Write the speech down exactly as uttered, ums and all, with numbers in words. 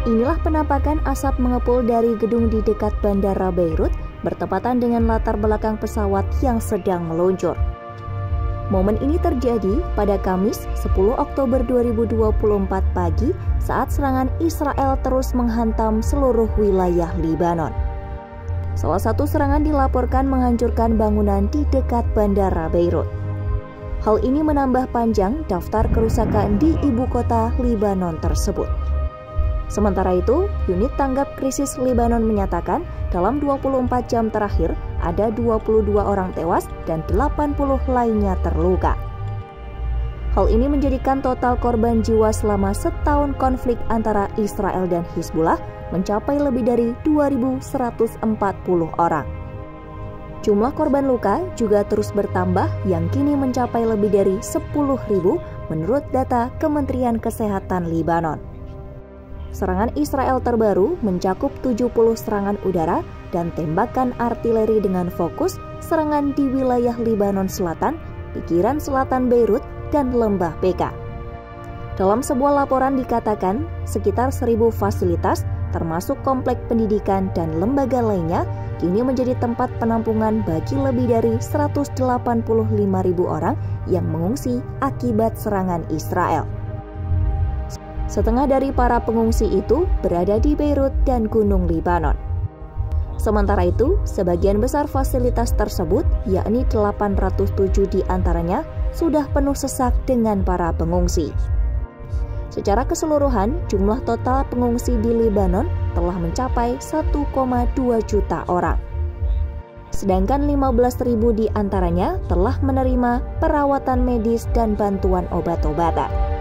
Inilah penampakan asap mengepul dari gedung di dekat Bandara Beirut bertepatan dengan latar belakang pesawat yang sedang meluncur. Momen ini terjadi pada Kamis sepuluh Oktober dua ribu dua puluh empat pagi saat serangan Israel terus menghantam seluruh wilayah Libanon. Salah satu serangan dilaporkan menghancurkan bangunan di dekat Bandara Beirut. Hal ini menambah panjang daftar kerusakan di ibu kota Libanon tersebut. Sementara itu, unit tanggap krisis Libanon menyatakan dalam dua puluh empat jam terakhir ada dua puluh dua orang tewas dan delapan puluh lainnya terluka. Hal ini menjadikan total korban jiwa selama setahun konflik antara Israel dan Hizbullah mencapai lebih dari dua ribu seratus empat puluh orang. Jumlah korban luka juga terus bertambah yang kini mencapai lebih dari sepuluh ribu menurut data Kementerian Kesehatan Libanon. Serangan Israel terbaru mencakup tujuh puluh serangan udara dan tembakan artileri dengan fokus serangan di wilayah Libanon Selatan, pinggiran selatan Beirut, dan lembah Beka. Dalam sebuah laporan dikatakan sekitar seribu fasilitas termasuk komplek pendidikan dan lembaga lainnya kini menjadi tempat penampungan bagi lebih dari seratus delapan puluh lima ribu orang yang mengungsi akibat serangan Israel. Setengah dari para pengungsi itu berada di Beirut dan Gunung Libanon. Sementara itu, sebagian besar fasilitas tersebut, yakni delapan ratus tujuh diantaranya, sudah penuh sesak dengan para pengungsi. Secara keseluruhan, jumlah total pengungsi di Libanon telah mencapai satu koma dua juta orang. Sedangkan lima belas ribu diantaranya telah menerima perawatan medis dan bantuan obat-obatan.